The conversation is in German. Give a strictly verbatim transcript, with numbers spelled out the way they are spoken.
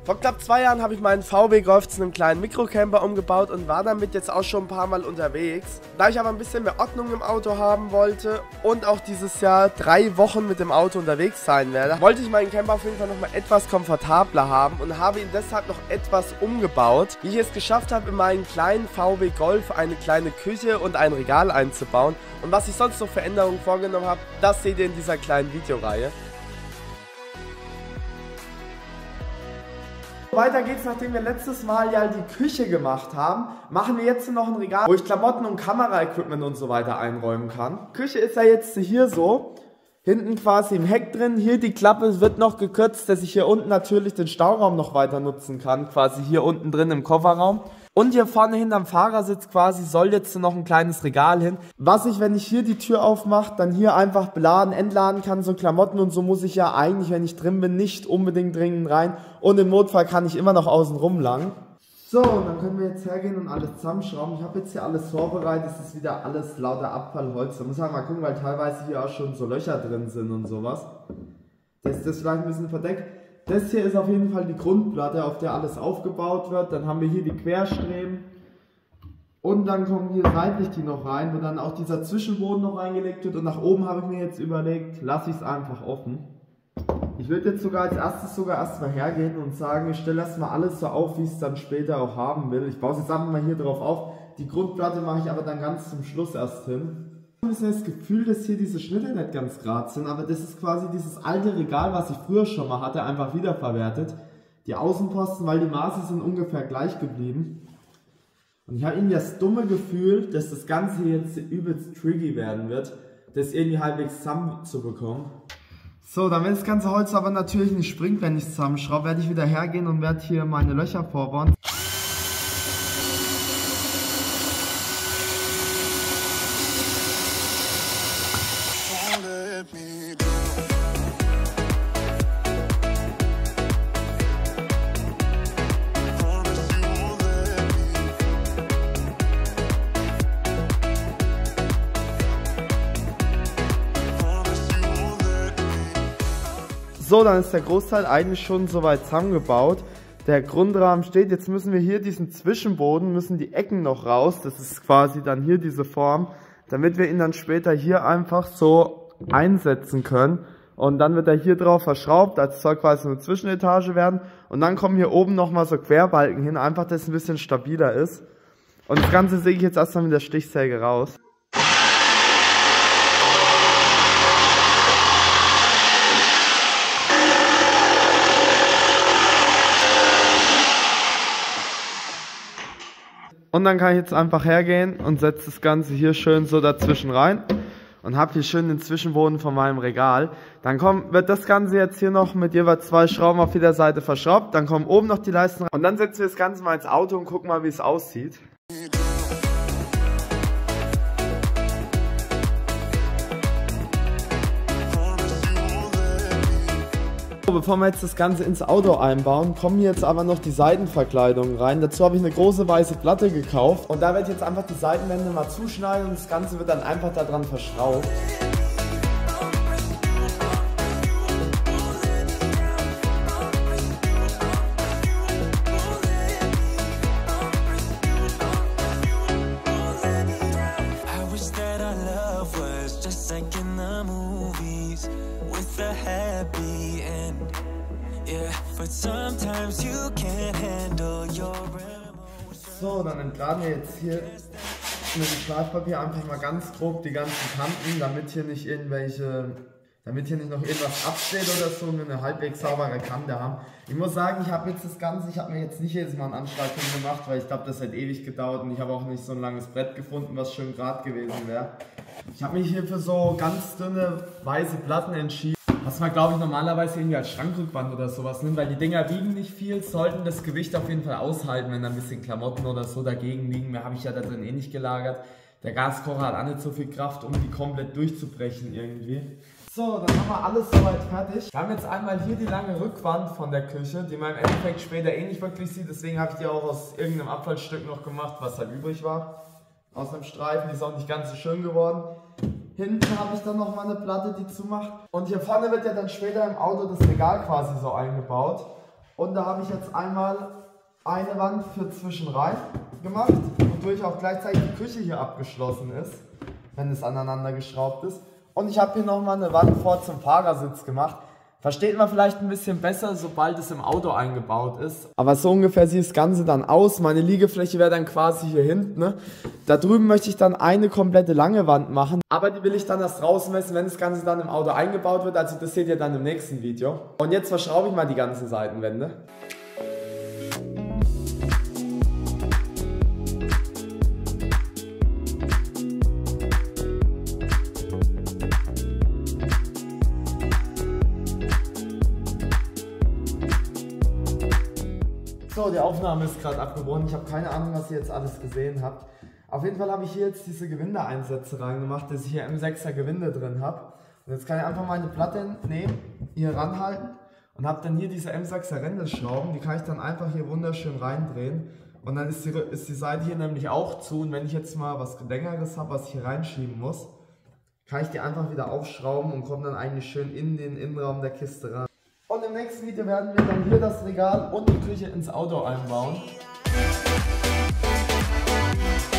Vor knapp zwei Jahren habe ich meinen V W Golf zu einem kleinen Mikrocamper umgebaut und war damit jetzt auch schon ein paar Mal unterwegs. Da ich aber ein bisschen mehr Ordnung im Auto haben wollte und auch dieses Jahr drei Wochen mit dem Auto unterwegs sein werde, wollte ich meinen Camper auf jeden Fall nochmal etwas komfortabler haben und habe ihn deshalb noch etwas umgebaut. Wie ich es geschafft habe, in meinen kleinen V W Golf eine kleine Küche und ein Regal einzubauen und was ich sonst noch für Änderungen vorgenommen habe, das seht ihr in dieser kleinen Videoreihe. Weiter geht's, nachdem wir letztes Mal ja die Küche gemacht haben, machen wir jetzt noch ein Regal, wo ich Klamotten und Kameraequipment und so weiter einräumen kann. Die Küche ist ja jetzt hier so, hinten quasi im Heck drin, hier die Klappe wird noch gekürzt, dass ich hier unten natürlich den Stauraum noch weiter nutzen kann, quasi hier unten drin im Kofferraum. Und hier vorne hinterm Fahrersitz quasi soll jetzt noch ein kleines Regal hin, was ich, wenn ich hier die Tür aufmache, dann hier einfach beladen, entladen kann, so Klamotten und so muss ich ja eigentlich, wenn ich drin bin, nicht unbedingt dringend rein und im Notfall kann ich immer noch außen rum lang. So, und dann können wir jetzt hergehen und alles zusammenschrauben. Ich habe jetzt hier alles vorbereitet, es ist wieder alles lauter Abfallholz. Da muss man mal gucken, weil teilweise hier auch schon so Löcher drin sind und sowas. Das ist das vielleicht ein bisschen verdeckt. Das hier ist auf jeden Fall die Grundplatte, auf der alles aufgebaut wird. Dann haben wir hier die Querstreben. Und dann kommen hier seitlich die noch rein, wo dann auch dieser Zwischenboden noch reingelegt wird. Und nach oben habe ich mir jetzt überlegt, lasse ich es einfach offen. Ich würde jetzt sogar als erstes sogar erstmal hergehen und sagen, ich stelle erstmal alles so auf, wie ich es dann später auch haben will. Ich baue es jetzt einfach mal hier drauf auf. Die Grundplatte mache ich aber dann ganz zum Schluss erst hin. Ich habe ein bisschen das Gefühl, dass hier diese Schnitte nicht ganz gerade sind, aber das ist quasi dieses alte Regal, was ich früher schon mal hatte, einfach wiederverwertet. Die Außenposten, weil die Maße sind ungefähr gleich geblieben. Und ich habe irgendwie das dumme Gefühl, dass das Ganze jetzt übelst tricky werden wird, das irgendwie halbwegs zusammenzubekommen. So, damit das ganze Holz aber natürlich nicht springt, wenn ich es zusammenschraube, werde ich wieder hergehen und werde hier meine Löcher vorbauen. So, dann ist der Großteil eigentlich schon soweit zusammengebaut. Der Grundrahmen steht. Jetzt müssen wir hier diesen Zwischenboden, müssen die Ecken noch raus. Das ist quasi dann hier diese Form, damit wir ihn dann später hier einfach so einsetzen können. Und dann wird er hier drauf verschraubt. Das soll quasi eine Zwischenetage werden. Und dann kommen hier oben nochmal so Querbalken hin, einfach, dass es ein bisschen stabiler ist. Und das Ganze säge ich jetzt erstmal mit der Stichsäge raus. Und dann kann ich jetzt einfach hergehen und setze das Ganze hier schön so dazwischen rein und habe hier schön den Zwischenboden von meinem Regal. Dann kommt, wird das Ganze jetzt hier noch mit jeweils zwei Schrauben auf jeder Seite verschraubt. Dann kommen oben noch die Leisten rein und dann setzen wir das Ganze mal ins Auto und gucken mal, wie es aussieht. Bevor wir jetzt das Ganze ins Auto einbauen, kommen jetzt aber noch die Seitenverkleidungen rein. Dazu habe ich eine große weiße Platte gekauft und da werde ich jetzt einfach die Seitenwände mal zuschneiden und das Ganze wird dann einfach daran verschraubt. So, dann entladen wir jetzt hier mit dem Schleifpapier einfach mal ganz grob die ganzen Kanten, damit hier nicht irgendwelche, damit hier nicht noch irgendwas absteht oder so und wir eine halbwegs saubere Kante haben. Ich muss sagen, ich habe jetzt das Ganze, ich habe mir jetzt nicht jedes Mal einen Anschlag gemacht, weil ich glaube, das hat ewig gedauert und ich habe auch nicht so ein langes Brett gefunden, was schön gerade gewesen wäre. Ich habe mich hier für so ganz dünne weiße Platten entschieden. Was man, glaube ich, normalerweise irgendwie als Schrankrückwand oder sowas nimmt, weil die Dinger wiegen nicht viel, sollten das Gewicht auf jeden Fall aushalten, wenn da ein bisschen Klamotten oder so dagegen liegen. Mehr habe ich ja da drin eh nicht gelagert. Der Gaskocher hat auch nicht so viel Kraft, um die komplett durchzubrechen irgendwie. So, dann haben wir alles soweit fertig. Wir haben jetzt einmal hier die lange Rückwand von der Küche, die man im Endeffekt später eh nicht wirklich sieht. Deswegen habe ich die auch aus irgendeinem Abfallstück noch gemacht, was halt übrig war. Aus einem Streifen, die ist auch nicht ganz so schön geworden. Hinten habe ich dann noch mal eine Platte, die zumacht. Und hier vorne wird ja dann später im Auto das Regal quasi so eingebaut. Und da habe ich jetzt einmal eine Wand für zwischenrein gemacht, wodurch auch gleichzeitig die Küche hier abgeschlossen ist, wenn es aneinander geschraubt ist. Und ich habe hier nochmal eine Wand vor zum Fahrersitz gemacht. Versteht man vielleicht ein bisschen besser, sobald es im Auto eingebaut ist. Aber so ungefähr sieht das Ganze dann aus. Meine Liegefläche wäre dann quasi hier hinten. Ne? Da drüben möchte ich dann eine komplette lange Wand machen. Aber die will ich dann erst rausmessen, wenn das Ganze dann im Auto eingebaut wird. Also das seht ihr dann im nächsten Video. Und jetzt verschraube ich mal die ganzen Seitenwände. So, die Aufnahme ist gerade abgebrochen. Ich habe keine Ahnung, was ihr jetzt alles gesehen habt. Auf jeden Fall habe ich hier jetzt diese Gewindeeinsätze reingemacht, dass ich hier M sechser Gewinde drin habe. Und jetzt kann ich einfach meine Platte nehmen, hier ranhalten und habe dann hier diese M sechser Rändelschrauben. Die kann ich dann einfach hier wunderschön reindrehen. Und dann ist die, ist die Seite hier nämlich auch zu. Und wenn ich jetzt mal was Längeres habe, was ich hier reinschieben muss, kann ich die einfach wieder aufschrauben und komme dann eigentlich schön in den Innenraum der Kiste rein. Und im nächsten Video werden wir dann hier das Regal und die Küche ins Auto einbauen.